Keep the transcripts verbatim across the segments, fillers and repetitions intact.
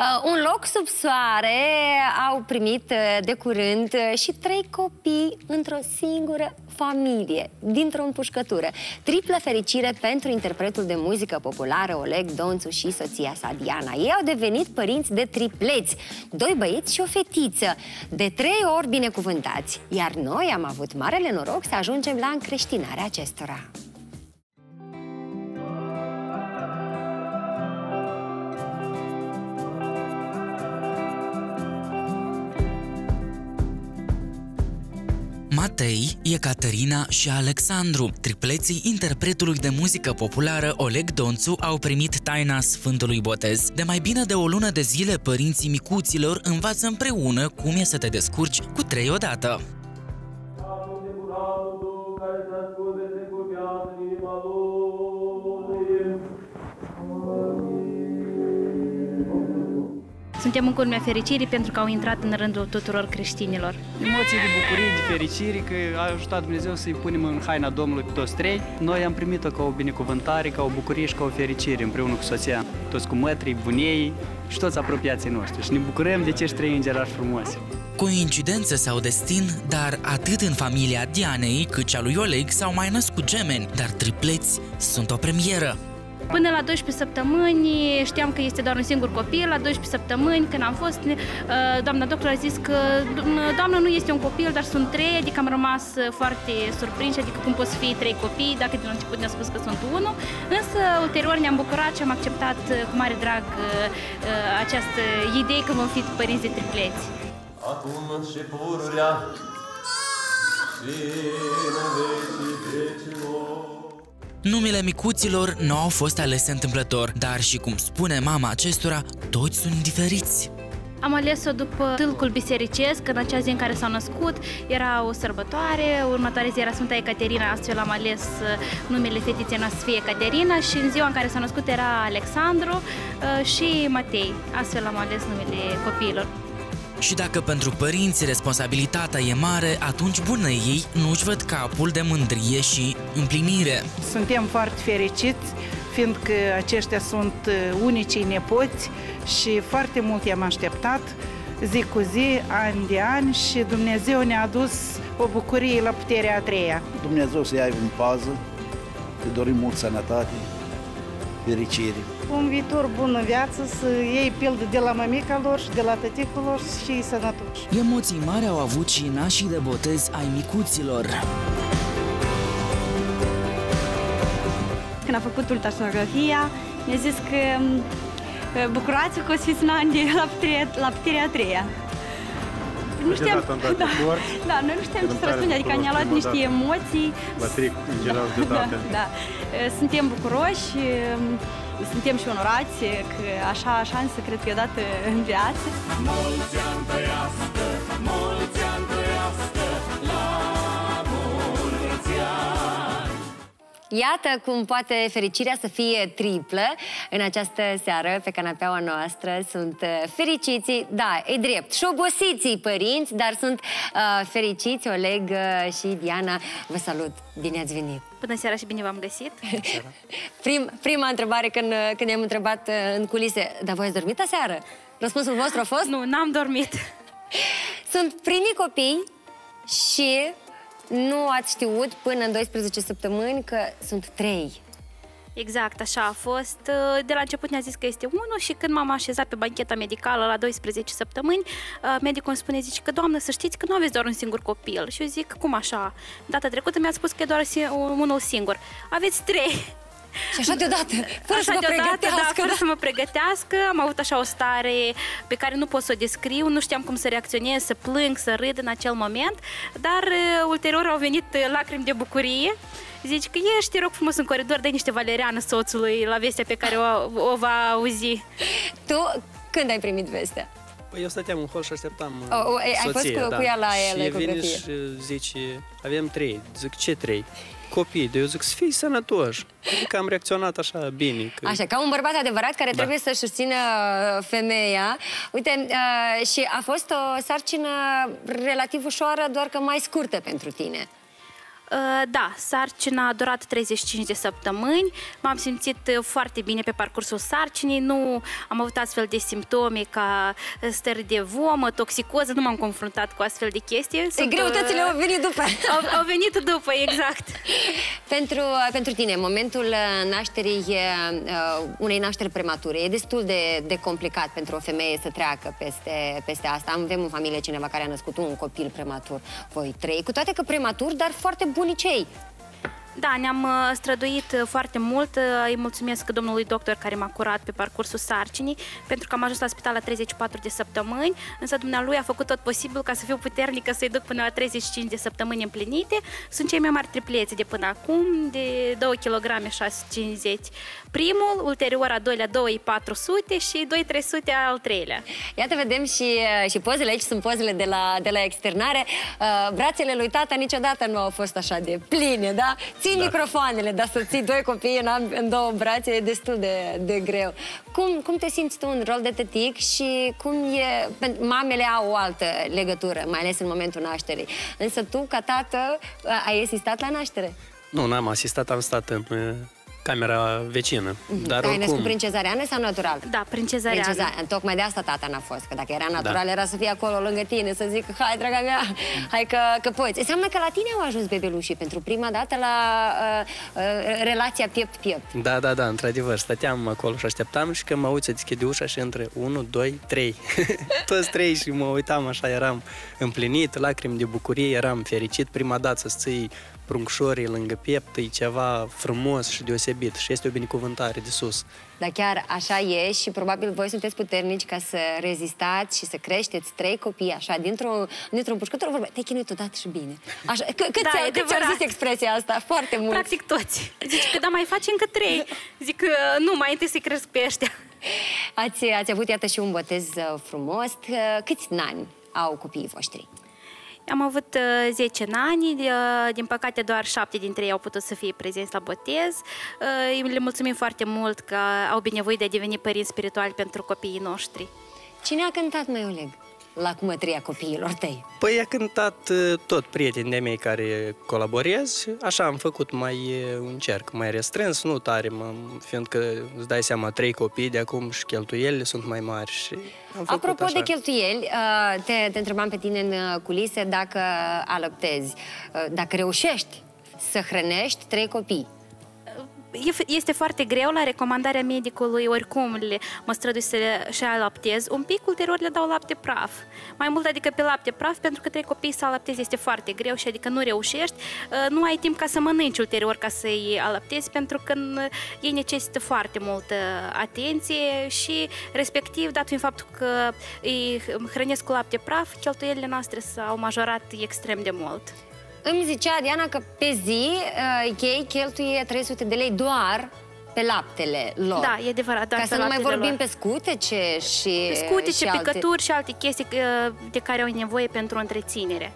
Un loc sub soare au primit de curând și trei copii într-o singură familie, dintr-o împușcătură. Triplă fericire pentru interpretul de muzică populară Oleg Donțu și soția sa Diana. Ei au devenit părinți de tripleți, doi băieți și o fetiță, de trei ori binecuvântați, iar noi am avut marele noroc să ajungem la încreștinarea acestora. Matei, Ecaterina și Alexandru, tripleții interpretului de muzică populară Oleg Donțu, au primit taina Sfântului Botez. De mai bine de o lună de zile, părinții micuților învață împreună cum e să te descurci cu trei odată. Suntem în culmea fericirii pentru că au intrat în rândul tuturor creștinilor. Emoții de bucurie, de fericire, că a ajutat Dumnezeu să-i punem în haina Domnului pe toți trei. Noi am primit-o ca o binecuvântare, ca o bucurie și ca o fericire împreună cu soția, toți cu mătrii, bunei și toți apropiații noștri. Și ne bucurăm de acești trei îngerași frumoase. Coincidență sau destin, dar atât în familia Dianei cât și a lui Oleg s-au mai născut gemeni, dar tripleți sunt o premieră. Până la doisprezece săptămâni știam că este doar un singur copil. La doisprezece săptămâni, când am fost, doamna doctor a zis că doamna, nu este un copil, dar sunt trei, adică am rămas foarte surprinși, adică cum pot să fie trei copii, dacă din început ne-a spus că sunt unul. Însă, ulterior ne-am bucurat și am acceptat cu mare drag această idee că vom fi părinți de tripleți. Acum și pururea și în vecii vecilor. Numele micuților nu au fost alese întâmplător, dar și cum spune mama acestora, toți sunt diferiți. Am ales-o după tâlcul bisericesc, în acea zi în care s-au născut, era o sărbătoare, următoarea zi era Sfânta Ecaterina, astfel am ales numele fetiței noastre să fie Ecaterina și în ziua în care s-a născut era Alexandru și Matei, astfel am ales numele copiilor. Și dacă pentru părinți responsabilitatea e mare, atunci bunei ei nu-și văd capul de mândrie și împlinire. Suntem foarte fericiți, fiindcă aceștia sunt unicii nepoți și foarte mult i-am așteptat, zi cu zi, ani de ani, și Dumnezeu ne-a adus o bucurie la puterea a treia. Dumnezeu să-i aibă în pază, îi dorim mult sănătate, fericire. Un viitor bun în viață, să iei pildă de la mămica lor și de la tăticul lor și ei sănătoși. Emoții mari au avut și nașii de botez ai micuților. Când a făcut ultrasonografia, mi-a zis că bucurați-vă că o să fiți în ani de la puterea, la puterea a treia. Nu știam, da, da, noi nu știam ce să răspunde, adică ne-a luat niște emoții. La trei îngerași deodată. Da, da. Suntem bucuroși, suntem și onorați că așa șansă cred că e dată în viață. Mulți ani trăiască, mulți ani trăiască, la mulți ani. Iată cum poate fericirea să fie triplă. În această seară, pe canapeaua noastră, sunt fericiții, da, e drept, și obosiții părinți, dar sunt uh, fericiți Oleg uh, și Diana. Vă salut, bine ați venit! Bună seara și bine v-am găsit! Prim, prima întrebare când, când i-am întrebat uh, în culise, dar voi ați dormit aseară? Răspunsul vostru a fost? Nu, n-am dormit! Sunt primii copii și nu ați știut până în doisprezece săptămâni că sunt trei. Exact, așa a fost. De la început ne-a zis că este unul și când m-am așezat pe bancheta medicală la doisprezece săptămâni, medicul îmi spune, zice că, doamnă, să știți că nu aveți doar un singur copil. Și eu zic, cum așa? Data trecută mi-a spus că e doar unul singur. Aveți trei. Și așa deodată, fără așa să mă pregătească. Da, fără să mă pregătească, am avut așa o stare pe care nu pot să o descriu, nu știam cum să reacționez, să plâng, să râd în acel moment, dar uh, ulterior au venit lacrimi de bucurie. Zici că ești, te rog frumos în coridor, dai niște valeriană soțului la vestea pe care o, o va auzi. Tu când ai primit vestea? Păi eu stăteam în hol și așteptam o, o, ai soție, fost cu, da. cu ea la el, și vine și zice, avem trei. Zic, ce trei? Copii. De eu zic, să fii sănătoși. Adică am reacționat așa bine. Că... Așa, ca un bărbat adevărat care da. trebuie să susțină femeia. Uite, uh, și a fost o sarcină relativ ușoară, doar că mai scurtă pentru tine. Da, sarcina a durat treizeci și cinci de săptămâni, m-am simțit foarte bine pe parcursul sarcinii, nu am avut astfel de simptome ca stări de vomă, toxicoză, nu m-am confruntat cu astfel de chestii. Sunt... Greutățile au venit după. Au, au venit după, exact. pentru, pentru tine, momentul nașterii unei nașteri premature e destul de, de complicat pentru o femeie să treacă peste, peste asta. Avem în familie cineva care a născut un copil prematur, voi trei, cu toate că prematur, dar foarte bunicei. Da, ne-am străduit foarte mult. Îi mulțumesc domnului doctor care m-a curat pe parcursul sarcinii, pentru că am ajuns la spital la treizeci și patru de săptămâni, însă dumnealui a făcut tot posibil ca să fiu puternică să-i duc până la treizeci și cinci de săptămâni împlinite. Sunt cei mai mari tripleți de până acum, de două kilograme șase sute cincizeci primul, ulterior a doilea doi mii patru sute și doi mii trei sute al treilea. Iată, vedem și, și pozele aici, sunt pozele de la, de la externare. Brațele lui tata niciodată nu au fost așa de pline, da? Ții da. microfoanele, dar să ții doi copii în, în două brațe e destul de, de greu. Cum, cum te simți tu în rol de tătic și cum e... Mamele au o altă legătură, mai ales în momentul nașterii. Însă tu, ca tată, ai asistat la naștere? Nu, n-am asistat, am stat în camera vecină. Mm-hmm. Dar ai oricum... născut prin cezariană sau natural? Da, prin cezariană. Prin cezariană. Tocmai de asta tata n-a fost, că dacă era natural, da. era să fie acolo lângă tine, să zic, hai, draga mea, hai că, că poți. Înseamnă că la tine au ajuns bebelușii pentru prima dată la uh, uh, relația piept-piept. Da, da, da, într-adevăr, stăteam acolo și așteptam și când mă uit să deschide ușa și între unu, doi, trei. Toți trei și mă uitam așa, eram împlinit, lacrimi de bucurie, eram fericit. Prima dată să ții pruncșorii lângă piept, e ceva frumos și deosebit și este o binecuvântare de sus. Dar chiar așa e și probabil voi sunteți puternici ca să rezistați și să creșteți trei copii așa, dintr-o dintr-o împușcătură, vorba, te-ai chinuit odată și bine. Așa, cât da, ți-au zis expresia asta? Foarte mult. Practic toți. Zici că da, mai faci încă trei. Zic că nu, mai întâi să-i cresc pe ăștia. Ați, ați avut, iată, și un botez frumos. Câți ani au copiii voștri? Am avut uh, zece ani, uh, din păcate doar șapte dintre ei au putut să fie prezenți la botez. Uh, le mulțumim foarte mult că au binevoit de a deveni părinți spirituali pentru copiii noștri. Cine a cântat, mai Oleg, la cumătria copiilor tăi? Păi a cântat tot prietenii de mei care colaborez, așa am făcut mai un cerc, mai restrâns, nu tare, fiindcă îți dai seama, trei copii de acum și cheltuielile sunt mai mari și am făcut Apropo așa. de cheltuieli, te, te întrebam pe tine în culise dacă alăptezi, dacă reușești să hrănești trei copii. Este foarte greu, la recomandarea medicului, oricum le, mă strădui să le și alaptez un pic, ulterior le dau lapte praf. Mai mult adică pe lapte praf, pentru că trei copii să alaptezi este foarte greu și adică nu reușești, nu ai timp ca să mănânci ulterior ca să-i alaptezi, pentru că ei necesită foarte multă atenție și respectiv, dat fiind faptul că îi hrănesc cu lapte praf, cheltuielile noastre s-au majorat extrem de mult. Îmi zicea Diana că pe zi uh, ei cheltuie trei sute de lei doar pe laptele lor. Da, e adevărat. Ca să nu mai vorbim lor. pe scutece și Pe scutece, și picături alte... și alte chestii de care au nevoie pentru întreținere.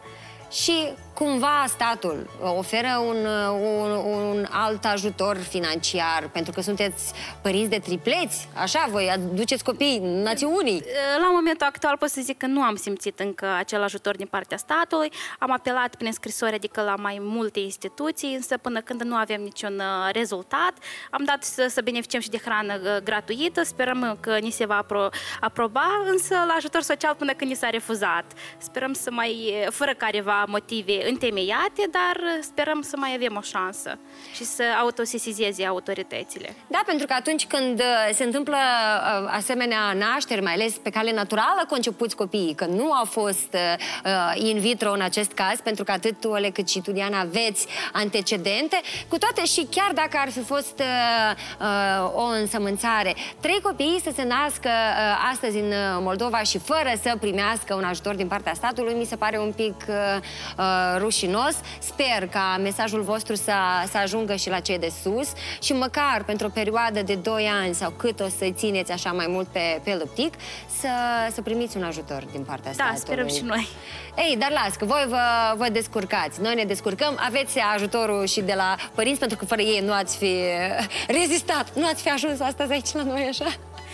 Și cumva statul oferă un, un, un alt ajutor financiar, pentru că sunteți părinți de tripleți, așa, voi aduceți copii națiunii. La momentul actual pot să zic că nu am simțit încă acel ajutor din partea statului. Am apelat prin scrisori, adică la mai multe instituții, însă până când nu avem niciun rezultat, am dat să, să beneficiem și de hrană gratuită, sperăm că ni se va apro aproba, însă la ajutor social până când ni s-a refuzat. Sperăm să mai, fără careva motive întemeiate, dar sperăm să mai avem o șansă și să autosesizeze autoritățile. Da, pentru că atunci când se întâmplă asemenea nașteri, mai ales pe cale naturală concepuți copiii, că nu au fost uh, in vitro în acest caz, pentru că atât tu, Ole, cât și tu, Diana, aveți antecedente, cu toate și chiar dacă ar fi fost uh, uh, o însămânțare, trei copii să se nască uh, astăzi în Moldova și fără să primească un ajutor din partea statului, mi se pare un pic uh, uh, rușinos. Sper ca mesajul vostru să, să ajungă și la cei de sus și măcar pentru o perioadă de doi ani sau cât o să-i țineți așa mai mult pe, pe lăptic, să, să primiți un ajutor din partea statului. Da, sperăm și noi. Ei, dar las, că voi vă, vă descurcați. Noi ne descurcăm. Aveți ajutorul și de la părinți, pentru că fără ei nu ați fi rezistat. Nu ați fi ajuns astăzi aici la noi, așa?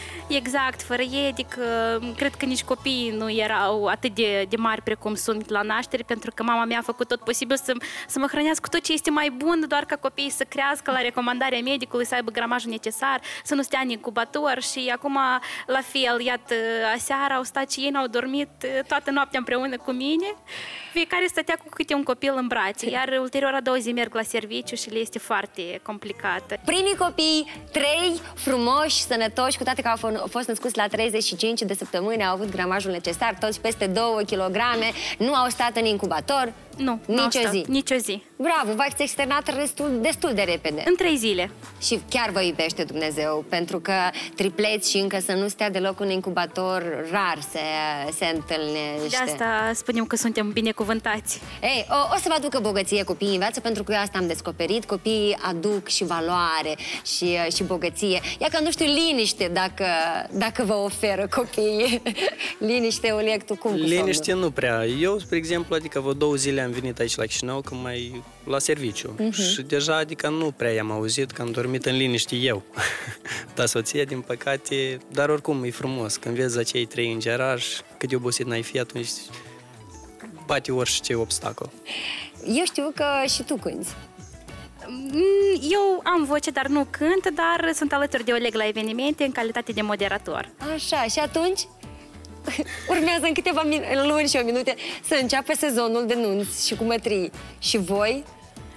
Exact, fără ei, adică cred că nici copiii nu erau atât de, de mari precum sunt la naștere, pentru că mama mea a făcut tot posibil să, să mă hrănească cu tot ce este mai bun, doar ca copiii să crească la recomandarea medicului, să aibă gramajul necesar, să nu stea în incubator și acum la fel, iată, aseară au stat și ei, n-au dormit toată noaptea împreună cu mine. Fiecare stătea cu câte un copil în brațe, iar ulterior a doua zi merg la serviciu și le este foarte complicată. Primii copii, trei frumoși, sănătoși, cu toate că au fost născuți la treizeci și cinci de săptămâni, au avut gramajul necesar, toți peste două kilograme, nu au stat în incubator. Nu, nici o zi. Nici o zi. Bravo, v-ați externat destul, destul de repede. În trei zile. Și chiar vă iubește Dumnezeu, pentru că tripleți și încă să nu stea deloc în incubator, rar se, se întâlnește. De asta spunem că suntem binecuvântați. Ei, o, o să vă aducă bogăție copiii în viață, pentru că eu asta am descoperit. Copiii aduc și valoare și, și bogăție. Ia că nu știu liniște dacă, dacă vă oferă copiii. Liniște, Oleg, tu cum? Liniște nu prea. Eu, spre exemplu, adică vă două zile am venit aici la Chișinău, că mai la serviciu. Uh-huh. Și deja, adică nu prea i-am auzit, că am dormit în liniște eu. Dar soția, din păcate, dar oricum e frumos. Când vezi acei trei îngerași, cât de obosit n-ai fi, atunci bate orice obstacol. Eu știu că și tu cânti. Eu am voce, dar nu cânt, dar sunt alături de Oleg la evenimente în calitate de moderator. Așa, și atunci? Urmează în câteva luni și o minute să înceapă sezonul de nunți și cu mătrii. Și voi?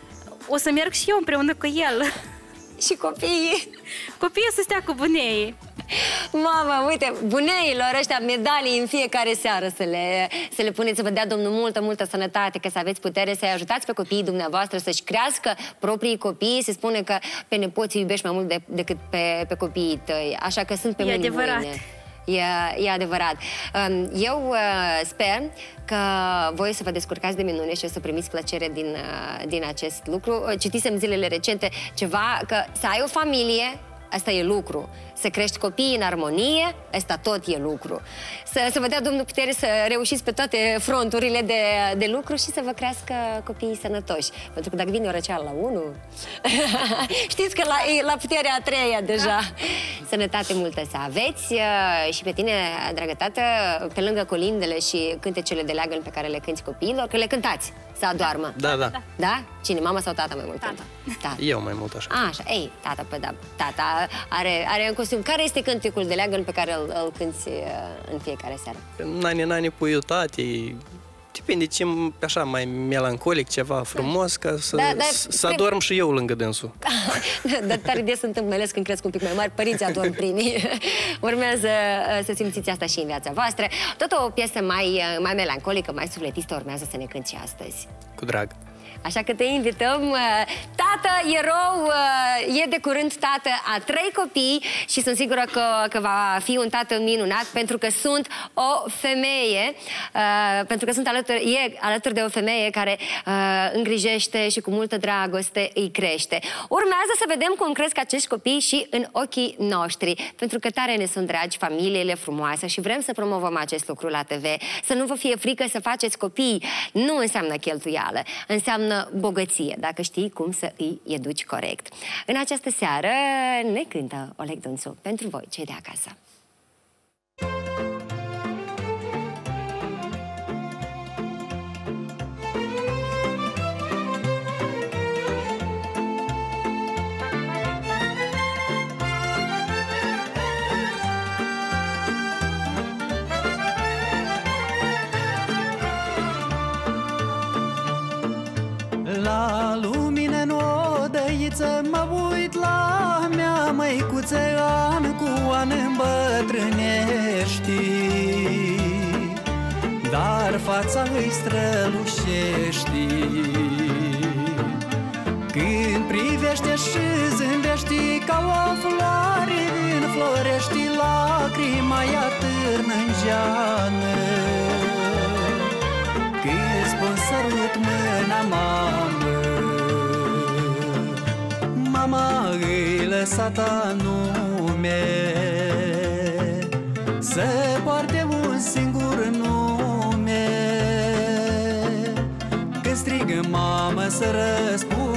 O să merg și eu împreună cu el. Și copiii? Copiii să stea cu buneii. Mama, uite, buneilor ăștia medalii în fiecare seară să le, să le puneți, să vă dea Domnul multă, multă sănătate, că să aveți putere să-i ajutați pe copiii dumneavoastră să-și crească proprii copii. Se spune că pe nepoții iubești mai mult de, decât pe, pe copiii tăi, așa că sunt pe mâini bune. E, e adevărat. Eu sper că voi să vă descurcați de minune și o să primiți plăcere din, din acest lucru. Citisem zilele recente ceva, că să ai o familie, asta e lucru. Să crești copiii în armonie, asta tot e lucru. Să, să vă dea Domnul putere să reușiți pe toate fronturile de, de lucru și să vă crească copiii sănătoși. Pentru că dacă vine o răceală la unul, știți că la, e la puterea a treia deja. Sănătate multă să aveți și pe tine, dragă tată, pe lângă colindele și cântecele de leagăn pe care le cânti copiilor, că le cântați să adoarmă. Da, da. Da? Cine? Mama sau tata mai mult? Tata. Tata. Eu mai mult așa. A, așa. Ei, tata, păi da, tata are, are în costum. Care este cântecul de leagăn pe care îl, îl cânti în fiecare seară? Nani, nani, puiul tate, depinde ce, așa, mai melancolic, ceva frumos, ca să, da, da, să adorm și eu lângă dânsul. Dar tare des se întâmplă, mai ales când cresc un pic mai mari, părinții adorm primii. Urmează să simțiți asta și în viața voastră. Tot o piesă mai, mai melancolică, mai sufletistă urmează să ne cânti și astăzi. Cu drag. Așa că te invităm. Tată, erou, e de curând tată a trei copii și sunt sigură că, că va fi un tată minunat, pentru că sunt o femeie, pentru că sunt alături, e alături de o femeie care îngrijește și cu multă dragoste îi crește. Urmează să vedem cum cresc acești copii și în ochii noștri, pentru că tare ne sunt dragi familiile frumoase și vrem să promovăm acest lucru la T V. Să nu vă fie frică să faceți copii. Nu înseamnă cheltuială, înseamnă bogăție, dacă știi cum să îi educi corect. În această seară ne cântă Oleg Dânțu pentru voi, cei de acasă. La lumină în odăiță mă uit la mea măicuță, an cu an îmbătrânești, dar fața îi strălucești. Când privește și zâmbești ca o floare înflorești, lacrima ea târnă în geană. Când spun sărut mâna, mamă, mama îi lăsat anume să poarte un singur nume. Când strigă mamă să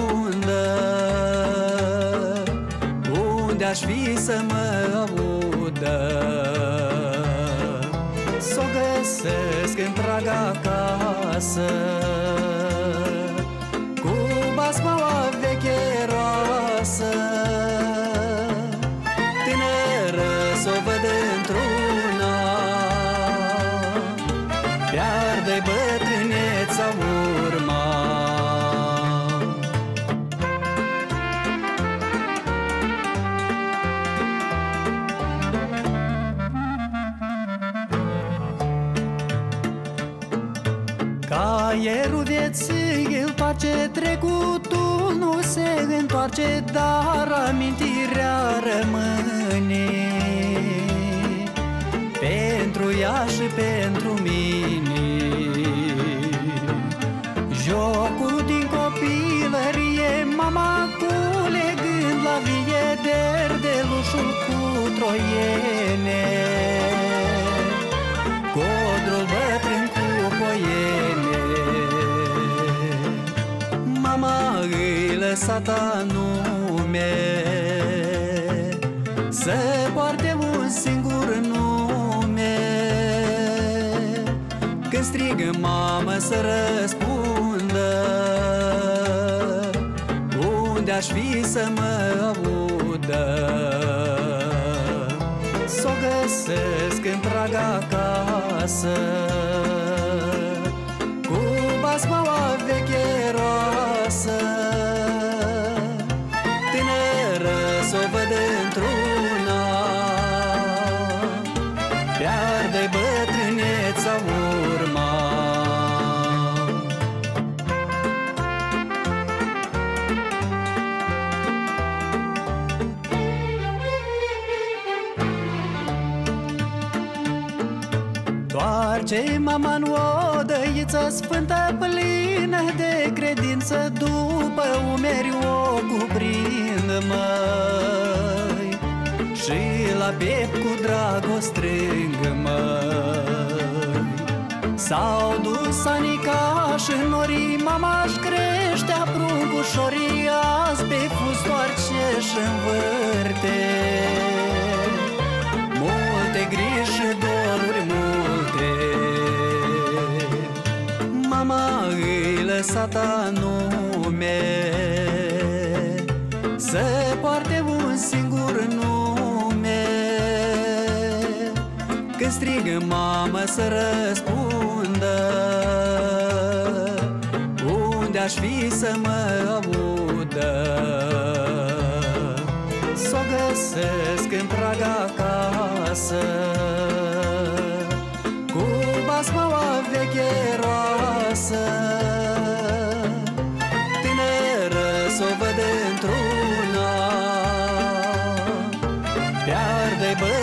răspundă, unde aș fi să mă audă? audă, s-o găsesc întreaga casă, cu basmaua vecheroasă. Tânără s-o văd într-una, iar-de-i bătrâneța urma. Caierul vieții îl face, trecutul nu se întoarce, dar amintirea rămâne pentru ea și pentru mine. Jocul din copilărie, mama culegând la vie derdelușul cu troiene, codrul bătrân cu poiene. Mama îi lăsat anume să poarte un singur nume. Când strigă mamă să răspundă, unde aș fi să mă audă. S-o găsesc întreaga casă, cu basmaua vecheroasă. Tânără s-o văd într-una, iar-de-i bătrâneța urma. Toarce mama în odăiță sfântă, plină de credință, după umeri o cuprind, măi, și la piept cu dragost strâng, măi. S-au dus anica și norii, mama-și creștea pruncușorii, azi pe fustoarce și învârte. Multe griji și doruri multe, mama îi lăsat anume să poarte un singur nume. Când strigă mamă să răspundă, unde aș fi să mă audă. S-o găsesc întreaga casă, cu basmaua vecheroasă. Tânără s-o văd într-una, iar-de-i